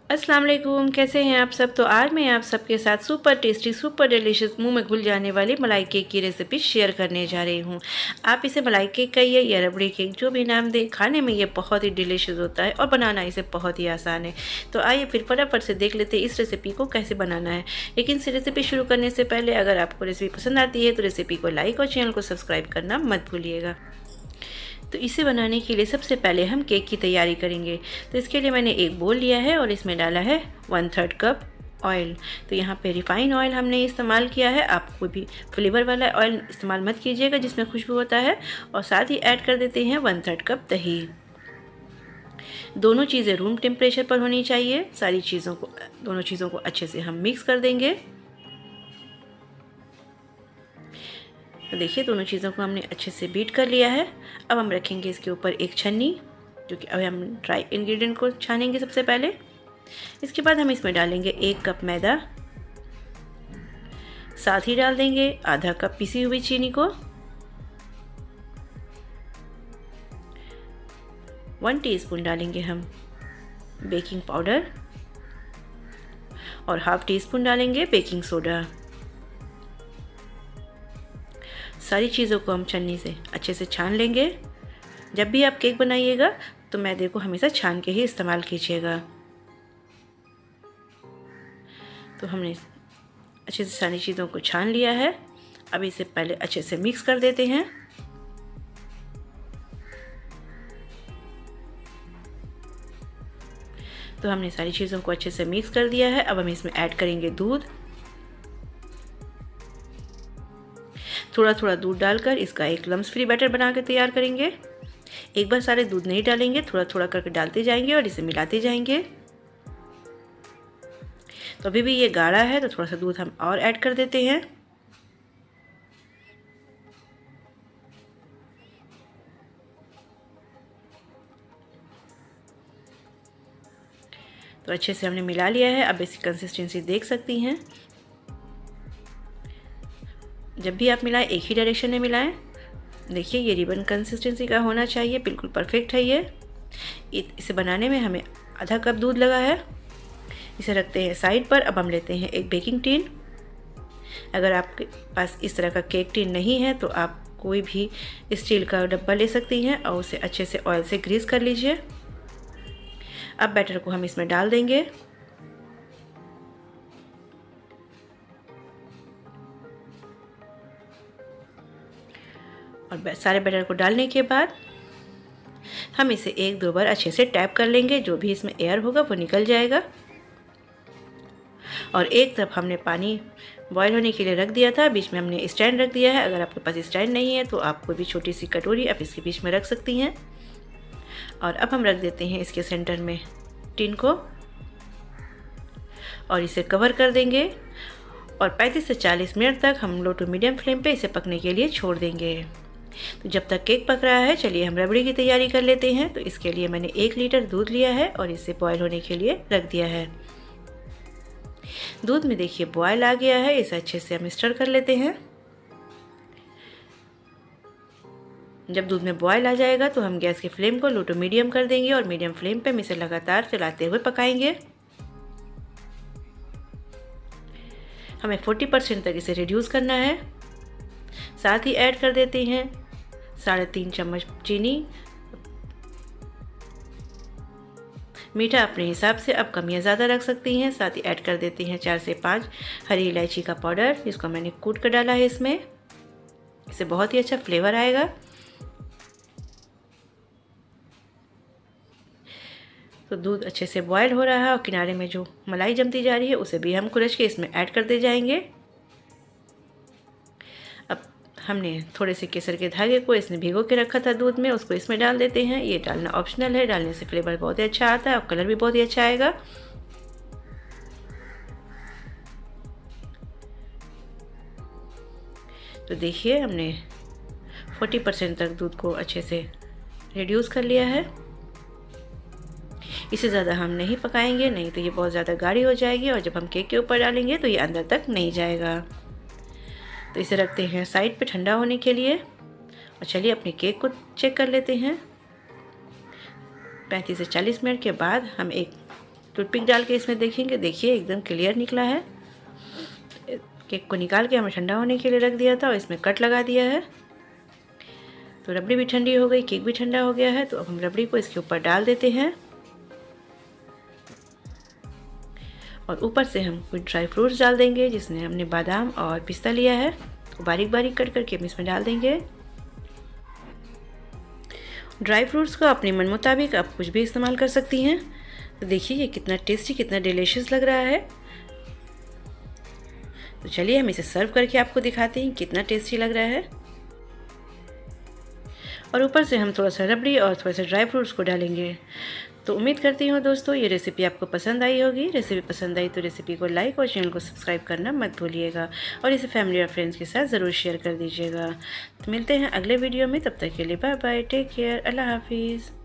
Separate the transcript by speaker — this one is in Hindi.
Speaker 1: अस्सलाम वालेकुम, कैसे हैं आप सब। तो आज मैं आप सबके साथ सुपर टेस्टी सुपर डिलीशियस मुंह में घुल जाने वाली मलाई केक की रेसिपी शेयर करने जा रही हूं। आप इसे मलाई केक कहिए या रबड़ी केक, जो भी नाम दें, खाने में ये बहुत ही डिलीशियस होता है और बनाना इसे बहुत ही आसान है। तो आइए फिर फटाफट से देख लेते हैं इस रेसिपी को कैसे बनाना है। लेकिन इस रेसिपी शुरू करने से पहले अगर आपको रेसिपी पसंद आती है तो रेसिपी को लाइक और चैनल को सब्सक्राइब करना मत भूलिएगा। तो इसे बनाने के लिए सबसे पहले हम केक की तैयारी करेंगे। तो इसके लिए मैंने एक बोल लिया है और इसमें डाला है 1/3 कप ऑयल। तो यहाँ पे रिफाइंड ऑयल हमने इस्तेमाल किया है। आप कोई भी फ्लेवर वाला ऑयल इस्तेमाल मत कीजिएगा जिसमें खुशबू होता है। और साथ ही ऐड कर देते हैं 1/3 कप दही। दोनों चीज़ें रूम टेम्परेचर पर होनी चाहिए। दोनों चीज़ों को अच्छे से हम मिक्स कर देंगे। तो देखिए दोनों चीज़ों को हमने अच्छे से बीट कर लिया है। अब हम रखेंगे इसके ऊपर एक छन्नी, जो कि अब हम ड्राई इंग्रेडिएंट को छानेंगे सबसे पहले। इसके बाद हम इसमें डालेंगे 1 कप मैदा, साथ ही डाल देंगे आधा कप पिसी हुई चीनी को, 1 टीस्पून डालेंगे हम बेकिंग पाउडर और ½ टीस्पून डालेंगे बेकिंग सोडा। सारी चीज़ों को हम छन्नी से अच्छे से छान लेंगे। जब भी आप केक बनाइएगा तो मैदे को हमेशा छान के ही इस्तेमाल कीजिएगा। तो हमने अच्छे से सारी चीज़ों को छान लिया है। अब इसे पहले अच्छे से मिक्स कर देते हैं। तो हमने सारी चीज़ों को अच्छे से मिक्स कर दिया है। अब हम इसमें ऐड करेंगे दूध। थोड़ा थोड़ा दूध डालकर इसका एक लम्स फ्री बैटर बना के तैयार करेंगे। एक बार सारे दूध नहीं डालेंगे, थोड़ा थोड़ा करके डालते जाएंगे और इसे मिलाते जाएंगे। तो अभी भी ये गाढ़ा है तो थोड़ा सा दूध हम और ऐड कर देते हैं। तो अच्छे से हमने मिला लिया है। अब इसकी कंसिस्टेंसी देख सकती हैं। जब भी आप मिलाएं एक ही डायरेक्शन में मिलाएं। देखिए ये रिबन कंसिस्टेंसी का होना चाहिए, बिल्कुल परफेक्ट है ये। इसे बनाने में हमें आधा कप दूध लगा है। इसे रखते हैं साइड पर। अब हम लेते हैं एक बेकिंग टिन। अगर आपके पास इस तरह का केक टिन नहीं है तो आप कोई भी स्टील का डब्बा ले सकती हैं और उसे अच्छे से ऑयल से ग्रीस कर लीजिए। अब बैटर को हम इसमें डाल देंगे। और सारे बैटर को डालने के बाद हम इसे 1-2 बार अच्छे से टैप कर लेंगे। जो भी इसमें एयर होगा वो निकल जाएगा। और एक तरफ हमने पानी बॉईल होने के लिए रख दिया था, बीच में हमने स्टैंड रख दिया है। अगर आपके पास स्टैंड नहीं है तो आप कोई भी छोटी सी कटोरी आप इसके बीच में रख सकती हैं। और अब हम रख देते हैं इसके सेंटर में टिन को और इसे कवर कर देंगे। और 35 से 40 मिनट तक हम लो टू मीडियम फ्लेम पे इसे पकने के लिए छोड़ देंगे। तो जब तक केक पक रहा है चलिए हम रबड़ी की तैयारी कर लेते हैं। तो इसके लिए मैंने 1 लीटर दूध लिया है और इसे बॉयल होने के लिए रख दिया है। दूध में देखिए बॉयल आ गया है। इसे अच्छे से हम स्टर कर लेते हैं। जब दूध में बॉयल आ जाएगा तो हम गैस की फ्लेम को लो टू मीडियम कर देंगे और मीडियम फ्लेम पे हम इसे लगातार चलाते हुए पकाएंगे। हमें 40% तक इसे रिड्यूस करना है। साथ ही ऐड कर देते हैं 3.5 चम्मच चीनी। मीठा अपने हिसाब से अब कम या ज़्यादा रख सकती हैं। साथ ही ऐड कर देते हैं 4 से 5 हरी इलायची का पाउडर, जिसको मैंने कूट कर डाला है इसमें। इससे बहुत ही अच्छा फ्लेवर आएगा। तो दूध अच्छे से बॉयल हो रहा है और किनारे में जो मलाई जमती जा रही है उसे भी हम कुरच के इसमें ऐड करते जाएंगे। अब हमने थोड़े से केसर के धागे को इसने भिगो के रखा था दूध में, उसको इसमें डाल देते हैं। ये डालना ऑप्शनल है, डालने से फ्लेवर बहुत ही अच्छा आता है और कलर भी बहुत ही अच्छा आएगा। तो देखिए हमने 40% तक दूध को अच्छे से रिड्यूस कर लिया है। इसे ज़्यादा हम नहीं पकाएंगे, नहीं तो ये बहुत ज़्यादा गाढ़ी हो जाएगी और जब हम केक के ऊपर डालेंगे तो ये अंदर तक नहीं जाएगा। तो इसे रखते हैं साइड पे ठंडा होने के लिए। और चलिए अपने केक को चेक कर लेते हैं। 35 से 40 मिनट के बाद हम एक टूथपिक डाल के इसमें देखेंगे, देखिए एकदम क्लियर निकला है। केक को निकाल के हमें ठंडा होने के लिए रख दिया था और इसमें कट लगा दिया है। तो रबड़ी भी ठंडी हो गई, केक भी ठंडा हो गया है। तो अब हम रबड़ी को इसके ऊपर डाल देते हैं और ऊपर से हम कुछ ड्राई फ्रूट्स डाल देंगे, जिसमें हमने बादाम और पिस्ता लिया है। तो बारीक बारीक कट करके हम इसमें डाल देंगे। ड्राई फ्रूट्स को अपने मन मुताबिक आप कुछ भी इस्तेमाल कर सकती हैं। तो देखिए ये कितना टेस्टी, कितना डिलीशियस लग रहा है। तो चलिए हम इसे सर्व करके आपको दिखाते हैं कितना टेस्टी लग रहा है। और ऊपर से हम थोड़ा सा रबड़ी और थोड़ा सा ड्राई फ्रूट्स को डालेंगे। तो उम्मीद करती हूँ दोस्तों ये रेसिपी आपको पसंद आई होगी। रेसिपी पसंद आई तो रेसिपी को लाइक और चैनल को सब्सक्राइब करना मत भूलिएगा और इसे फैमिली और फ्रेंड्स के साथ ज़रूर शेयर कर दीजिएगा। तो मिलते हैं अगले वीडियो में, तब तक के लिए बाय बाय, टेक केयर, अल्लाह हाफिज़।